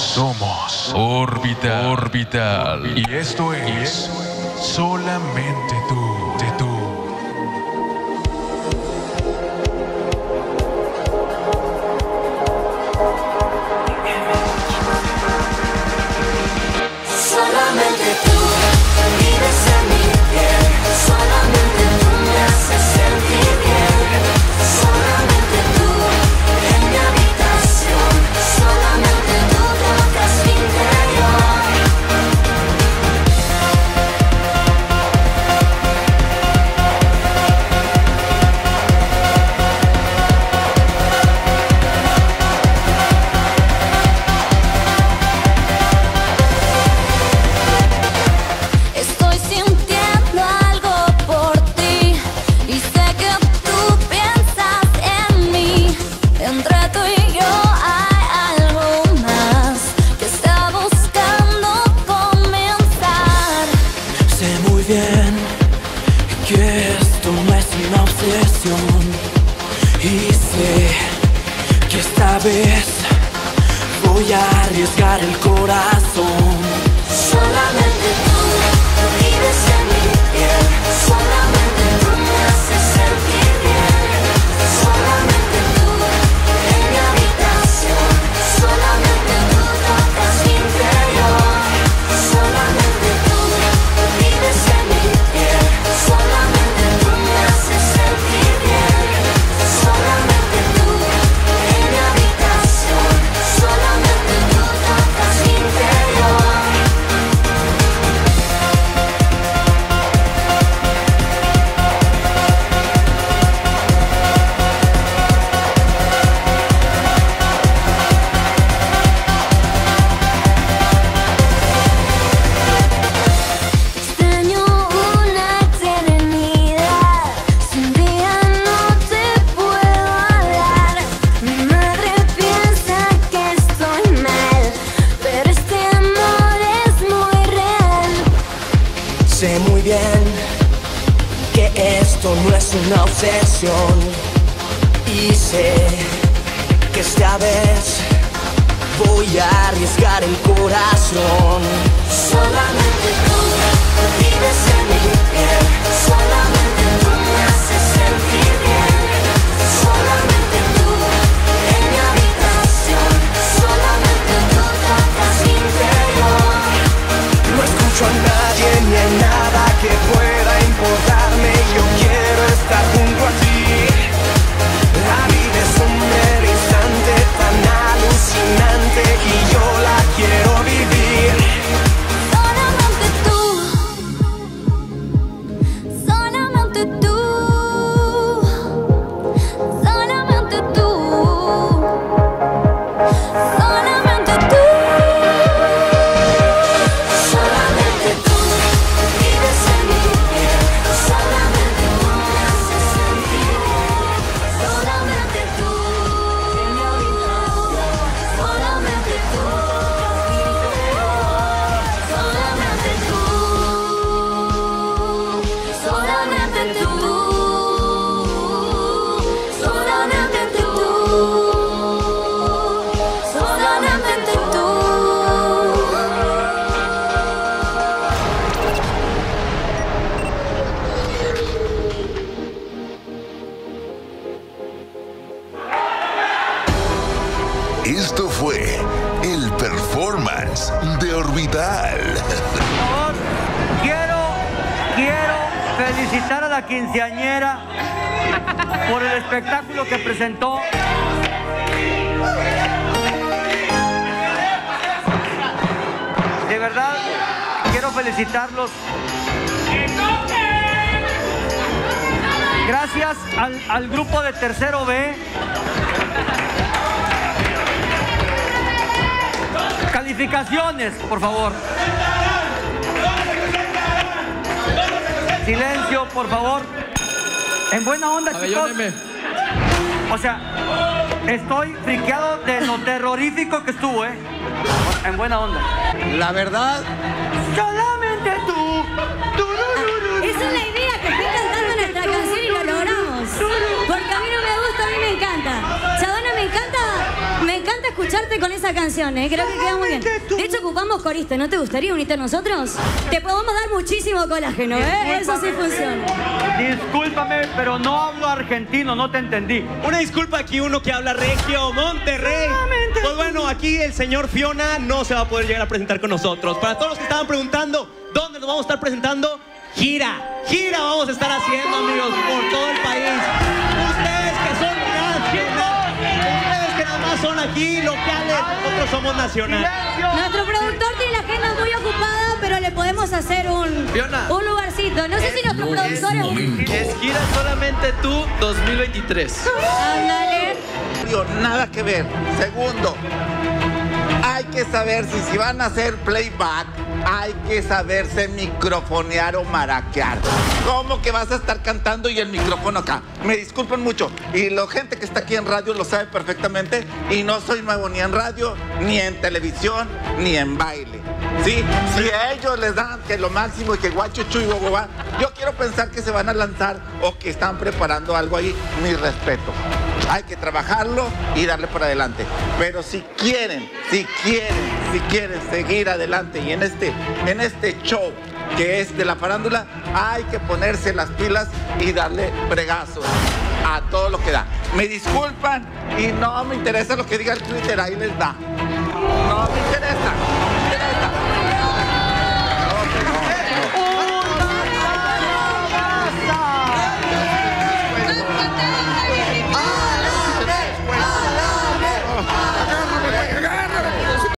Somos Orbital. Y esto es solamente tú. Solamente tú vives en mi piel, solamente tú me haces sentir bien, solamente tú en mi habitación, solamente tú tocas mi interior. Estoy sintiendo algo por ti y sé que tú piensas en mí. Entre tú y yo hay algo más que está buscando comenzar. Sé muy bien que esto no es una obsesión y sé que esta vez voy a arriesgar el corazón. Solamente tú vives en mi piel, solamente tú me haces sentir bien, solamente tú en mi habitación, solamente tú tocas mi interior, solamente tú vives en mi piel, solamente tú me haces sentir bien, solamente tú en mi habitación, solamente tú tocas mi interior. Extraño una eternidad, sin día no te puedo hablar. Mi madre piensa que estoy mal, pero este amor es muy real. Sé muy bien que esto no es una obsesión y sé que esta vez voy a arriesgar el corazón. Solamente tú vives en mi piel, solamente tú me haces sentir bien, solamente tú en mi habitación, solamente tú tocas mi interior. No escucho a nadie ni a nada que pueda importarme. Yo quiero estar junto a ti. La vida es un breve instante tan alucinante y yo la quiero vivir. Solamente tú, solamente tú, solamente tú, solamente tú, solamente tú vives en mi piel, solamente tú me haces sentir bien, solamente tú en mi habitación, solamente tú tocas mi interior, solamente tú, solamente tú, solamente tú, solamente tú. Esto fue el performance de Orbital. Por favor, quiero felicitar a la quinceañera por el espectáculo que presentó. De verdad, quiero felicitarlos. Gracias al grupo de Tercero B. Calificaciones, por favor. Silencio, por favor. En buena onda, chicos. O sea, estoy friqueado de lo terrorífico que estuvo, ¿eh? En buena onda. La verdad, Solamente tú. Esa es la idea, que esté cantando nuestra canción y lo logramos. Porque a mí no me gusta, a mí me encanta. Chavana, me encanta escucharte con esa canción, creo que queda muy bien. De hecho, ocupamos corista, ¿no te gustaría unirte a nosotros? Te podemos dar muchísimo colágeno, eso sí funciona. Discúlpame, pero no hablo argentino, no te entendí. Una disculpa aquí, uno que habla regio, Monterrey. Pues bueno, aquí el señor Fiona no se va a poder llegar a presentar con nosotros. Para todos los que estaban preguntando dónde nos vamos a estar presentando, gira vamos a estar haciendo, amigos, por todo el país. Ustedes que son nacionales, ustedes que nada más son aquí locales, nosotros somos nacionales. Nuestro productor tiene la agenda muy ocupada, pero le podemos hacer un lugarcito. No sé si nuestro productor es gira solamente tú 2023. Ándale. Nada que ver. Segundo, hay que saber si van a hacer playback, hay que saberse microfonear o maraquear. ¿Cómo que vas a estar cantando y el micrófono acá? Me disculpan mucho. Y la gente que está aquí en radio lo sabe perfectamente. Y no soy nuevo ni en radio, ni en televisión, ni en baile. ¿Sí? Si a ellos les dan que lo máximo y que guachuchu y guaguá, yo quiero pensar que se van a lanzar o que están preparando algo ahí. Mi respeto. Hay que trabajarlo y darle para adelante. Pero si quieren seguir adelante y en este show que es de la farándula, hay que ponerse las pilas y darle bregazos a todo lo que da. Me disculpan y no me interesa lo que diga el Twitter, ahí les da. No me interesa.